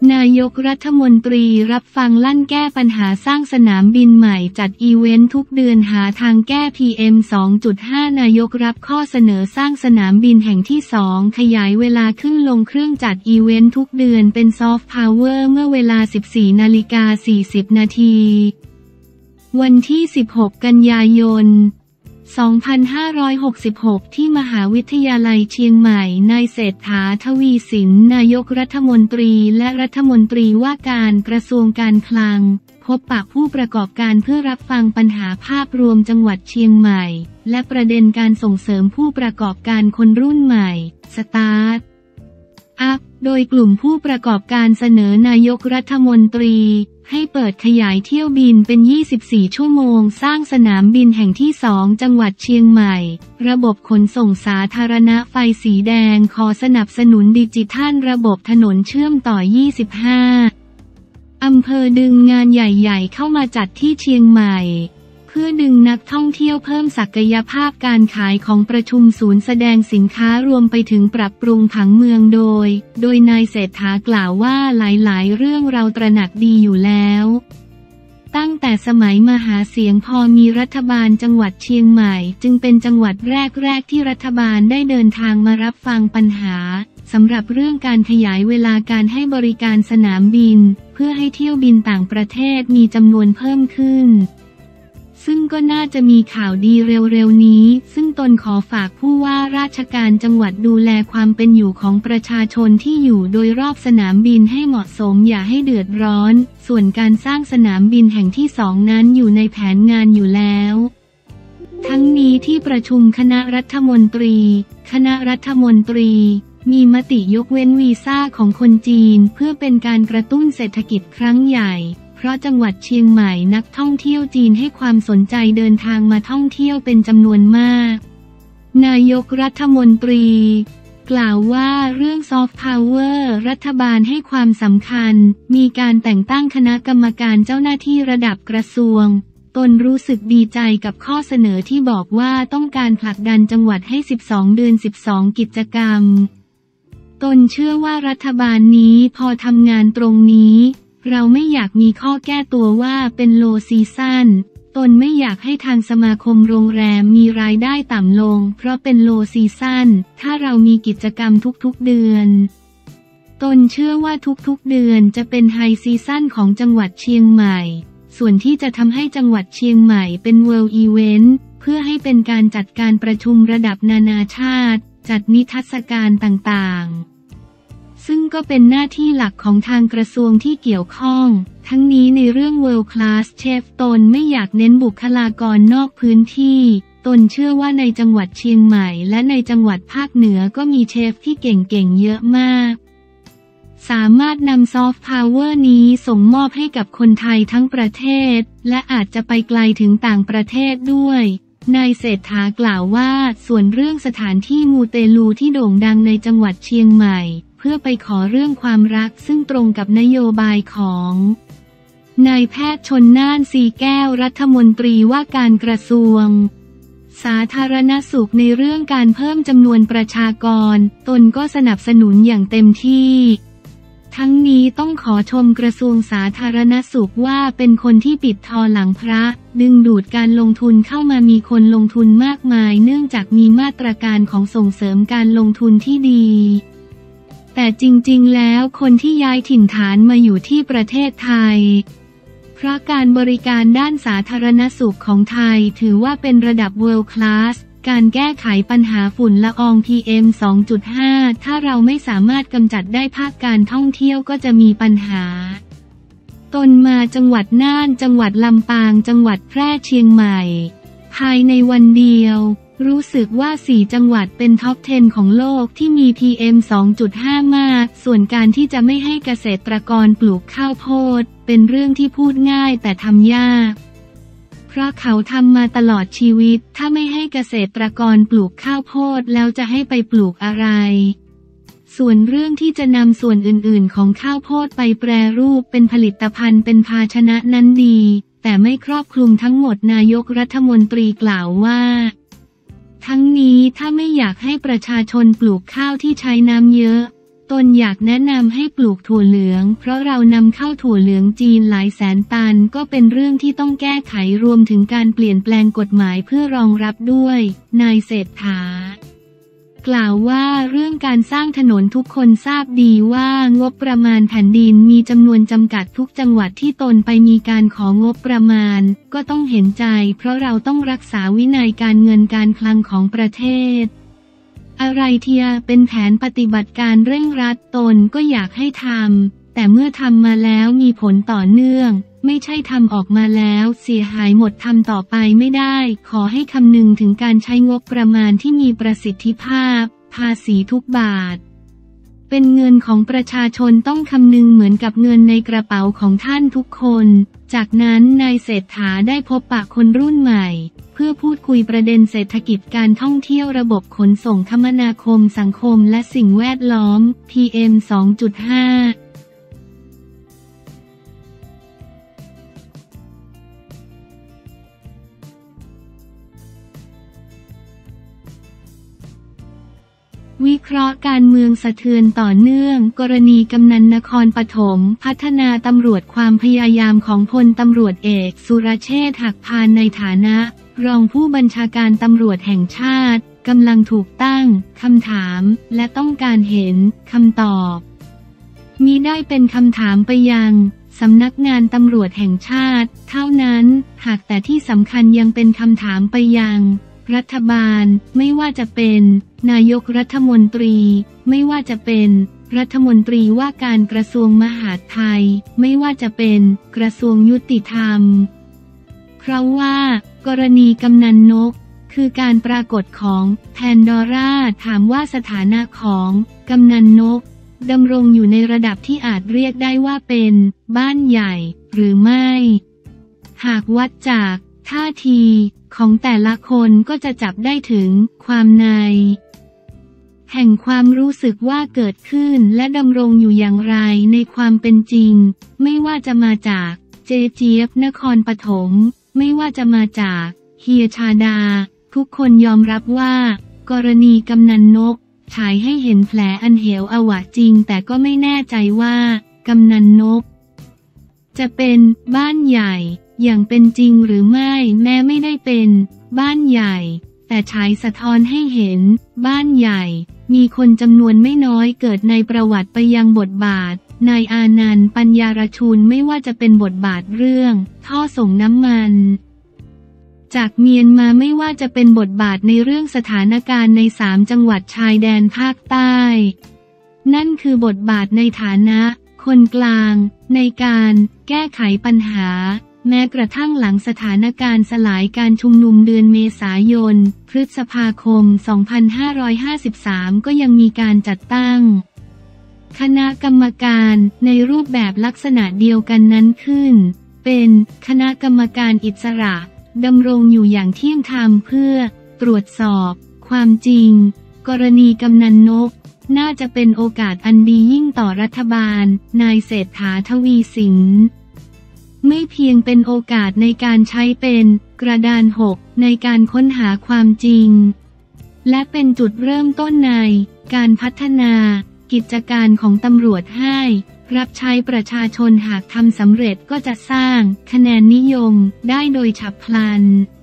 นายกรัฐมนตรีรับฟังลั่นแก้ปัญหาสร้างสนามบินใหม่จัดอีเวนต์ทุกเดือนหาทางแก้ PM 2.5 นายกรับข้อเสนอสร้างสนามบินแห่งที่ 2ขยายเวลาขึ้นลงเครื่องจัดอีเวนต์ทุกเดือนเป็นซอฟต์พาวเวอร์เมื่อเวลา 14:40 น.วันที่ 16 กันยายน 2566 ที่มหาวิทยาลัยเชียงใหม่นายเศรษฐา ทวีสินนายกรัฐมนตรีและรัฐมนตรีว่าการกระทรวงการคลังพบปะผู้ประกอบการเพื่อรับฟังปัญหาภาพรวมจังหวัดเชียงใหม่และประเด็นการส่งเสริมผู้ประกอบการคนรุ่นใหม่สตาร์ทอัพโดยกลุ่มผู้ประกอบการเสนอนายกรัฐมนตรีให้เปิดขยายเที่ยวบินเป็น 24 ชั่วโมงสร้างสนามบินแห่งที่ 2 จังหวัดเชียงใหม่ระบบขนส่งสาธารณะไฟสีแดงขอสนับสนุนดิจิทัลระบบถนนเชื่อมต่อ 25 อำเภอดึงงานใหญ่ๆเข้ามาจัดที่เชียงใหม่เพื่อดึงนักท่องเที่ยวเพิ่มศักยภาพการขายของประชุมศูนย์แสดงสินค้ารวมไปถึงปรับปรุงผังเมืองโดยนายเศรษฐากล่าวว่าหลายๆเรื่องเราตระหนักดีอยู่แล้วตั้งแต่สมัยมาหาเสียงพอมีรัฐบาลจังหวัดเชียงใหม่จึงเป็นจังหวัดแรกๆที่รัฐบาลได้เดินทางมารับฟังปัญหาสำหรับเรื่องการขยายเวลาการให้บริการสนามบินเพื่อให้เที่ยวบินต่างประเทศมีจำนวนเพิ่มขึ้นซึ่งก็น่าจะมีข่าวดีเร็วๆนี้ซึ่งตนขอฝากผู้ว่าราชการจังหวัดดูแลความเป็นอยู่ของประชาชนที่อยู่โดยรอบสนามบินให้เหมาะสมอย่าให้เดือดร้อนส่วนการสร้างสนามบินแห่งที่ 2นั้นอยู่ในแผนงานอยู่แล้วทั้งนี้ที่ประชุมคณะรัฐมนตรีมีมติยกเว้นวีซ่าของคนจีนเพื่อเป็นการกระตุ้นเศรษฐกิจครั้งใหญ่เพราะจังหวัดเชียงใหม่นักท่องเที่ยวจีนให้ความสนใจเดินทางมาท่องเที่ยวเป็นจำนวนมากนายกรัฐมนตรีกล่าวว่าเรื่องซอฟต์พาวเวอร์รัฐบาลให้ความสำคัญมีการแต่งตั้งคณะกรรมการเจ้าหน้าที่ระดับกระทรวงตนรู้สึกดีใจกับข้อเสนอที่บอกว่าต้องการผลักดันจังหวัดให้ 12 เดือน 12 กิจกรรมตนเชื่อว่ารัฐบาลนี้พอทำงานตรงนี้เราไม่อยากมีข้อแก้ตัวว่าเป็นโลซีซั่นตนไม่อยากให้ทางสมาคมโรงแรมมีรายได้ต่ำลงเพราะเป็นโลซีซั่นถ้าเรามีกิจกรรมทุกๆเดือนตนเชื่อว่าทุกๆเดือนจะเป็นไฮซีซั่นของจังหวัดเชียงใหม่ส่วนที่จะทำให้จังหวัดเชียงใหม่เป็นเวิลด์อีเวนต์เพื่อให้เป็นการจัดการประชุมระดับนานาชาติจัดนิทรรศการต่างๆซึ่งก็เป็นหน้าที่หลักของทางกระทรวงที่เกี่ยวข้องทั้งนี้ในเรื่อง World Class Chef ตนไม่อยากเน้นบุคลากรนอกพื้นที่ตนเชื่อว่าในจังหวัดเชียงใหม่และในจังหวัดภาคเหนือก็มีเชฟที่เก่งๆเยอะมากสามารถนำซอฟต์พาวเวอร์นี้ส่งมอบให้กับคนไทยทั้งประเทศและอาจจะไปไกลถึงต่างประเทศด้วยนายเศรษฐากล่าวว่าส่วนเรื่องสถานที่มูเตลูที่โด่งดังในจังหวัดเชียงใหม่เพื่อไปขอเรื่องความรักซึ่งตรงกับนโยบายของนายแพทย์ชลน่านสีแก้วรัฐมนตรีว่าการกระทรวงสาธารณสุขในเรื่องการเพิ่มจำนวนประชากรตนก็สนับสนุนอย่างเต็มที่ทั้งนี้ต้องขอชมกระทรวงสาธารณสุขว่าเป็นคนที่ปิดทองหลังพระดึงดูดการลงทุนเข้ามามีคนลงทุนมากมายเนื่องจากมีมาตรการของส่งเสริมการลงทุนที่ดีแต่จริงๆแล้วคนที่ย้ายถิ่นฐานมาอยู่ที่ประเทศไทยเพราะการบริการด้านสาธารณสุขของไทยถือว่าเป็นระดับ World Class การแก้ไขปัญหาฝุ่นละออง PM 2.5 ถ้าเราไม่สามารถกำจัดได้ภาคการท่องเที่ยวก็จะมีปัญหาตนมาจังหวัดน่านจังหวัดลำปางจังหวัดแพร่เชียงใหม่ภายในวันเดียวรู้สึกว่า4จังหวัดเป็นท็อป 10 ของโลกที่มี PM 2.5 มากส่วนการที่จะไม่ให้เกษตรกรปลูกข้าวโพดเป็นเรื่องที่พูดง่ายแต่ทำยากเพราะเขาทำมาตลอดชีวิตถ้าไม่ให้เกษตรกรปลูกข้าวโพดแล้วจะให้ไปปลูกอะไรส่วนเรื่องที่จะนำส่วนอื่นๆของข้าวโพดไปแปรรูปเป็นผลิตภัณฑ์เป็นภาชนะนั้นดีแต่ไม่ครอบคลุมทั้งหมดนายกรัฐมนตรีกล่าวว่าทั้งนี้ถ้าไม่อยากให้ประชาชนปลูกข้าวที่ใช้น้ำเยอะตตนอยากแนะนำให้ปลูกถั่วเหลืองเพราะเรานำเข้าถั่วเหลืองจีนหลายแสนตันก็เป็นเรื่องที่ต้องแก้ไขรวมถึงการเปลี่ยนแปลงกฎหมายเพื่อรองรับด้วยนายเศรษฐากล่าวว่าเรื่องการสร้างถนนทุกคนทราบดีว่างบประมาณแผ่นดินมีจำนวนจำกัดทุกจังหวัดที่ตนไปมีการของบประมาณก็ต้องเห็นใจเพราะเราต้องรักษาวินัยการเงินการคลังของประเทศอะไรเทียเป็นแผนปฏิบัติการเร่งรัดตนก็อยากให้ทำแต่เมื่อทำมาแล้วมีผลต่อเนื่องไม่ใช่ทำออกมาแล้วเสียหายหมดทำต่อไปไม่ได้ขอให้คำนึงถึงการใช้งบประมาณที่มีประสิทธิภาพภาษีทุกบาทเป็นเงินของประชาชนต้องคำนึงเหมือนกับเงินในกระเป๋าของท่านทุกคนจากนั้นนายเศรษฐาได้พบปะคนรุ่นใหม่เพื่อพูดคุยประเด็นเศรษฐกิจการท่องเที่ยวระบบขนส่งคมนาคมสังคมและสิ่งแวดล้อม PM 2.5วิเคราะห์การเมืองสะเทือนต่อเนื่องกรณีกำนันนครปฐมพัฒนาตำรวจความพยายามของพลตำรวจเอกสุรเชษฐ์หักพานในฐานะรองผู้บัญชาการตำรวจแห่งชาติกำลังถูกตั้งคำถามและต้องการเห็นคำตอบมิได้เป็นคำถามไปยังสำนักงานตำรวจแห่งชาติเท่านั้นหากแต่ที่สำคัญยังเป็นคำถามไปยังรัฐบาลไม่ว่าจะเป็นนายกรัฐมนตรีไม่ว่าจะเป็นรัฐมนตรีว่าการกระทรวงมหาดไทยไม่ว่าจะเป็นกระทรวงยุติธรรมเพราะว่ากรณีกำนันนกคือการปรากฏของแพนดอร่าถามว่าสถานะของกำนันนกดำรงอยู่ในระดับที่อาจเรียกได้ว่าเป็นบ้านใหญ่หรือไม่หากวัดจากท่าทีของแต่ละคนก็จะจับได้ถึงความในแห่งความรู้สึกว่าเกิดขึ้นและดำรงอยู่อย่างไรในความเป็นจริงไม่ว่าจะมาจากเจี๊ยบนครปฐมไม่ว่าจะมาจากเฮียชาดาทุกคนยอมรับว่ากรณีกำนันนกฉายให้เห็นแผลอันเหวอวะจริงแต่ก็ไม่แน่ใจว่ากำนันนกจะเป็นบ้านใหญ่อย่างเป็นจริงหรือไม่แม้ไม่ได้เป็นบ้านใหญ่แต่ฉายสะท้อนให้เห็นบ้านใหญ่มีคนจำนวนไม่น้อยเกิดในประวัติไปยังบทบาทนายอานันต์ปัญญารชุนไม่ว่าจะเป็นบทบาทเรื่องท่อส่งน้ำมันจากเมียนมาไม่ว่าจะเป็นบทบาทในเรื่องสถานการณ์ใน3จังหวัดชายแดนภาคใต้นั่นคือบทบาทในฐานะคนกลางในการแก้ไขปัญหาแม้กระทั่งหลังสถานการณ์สลายการชุมนุมเดือนเมษายนพฤษภาคม 2553 ก็ยังมีการจัดตั้งคณะกรรมการในรูปแบบลักษณะเดียวกันนั้นขึ้นเป็นคณะกรรมการอิสระดำรงอยู่อย่างเที่ยงธรรมเพื่อตรวจสอบความจริงกรณีกำนันนกน่าจะเป็นโอกาสอันดียิ่งต่อรัฐบาลนายเศรษฐาทวีสินไม่เพียงเป็นโอกาสในการใช้เป็นกระดานหกในการค้นหาความจริงและเป็นจุดเริ่มต้นในการพัฒนากิจการของตำรวจให้รับใช้ประชาชนหากทำสำเร็จก็จะสร้างคะแนนนิยมได้โดยฉับพลัน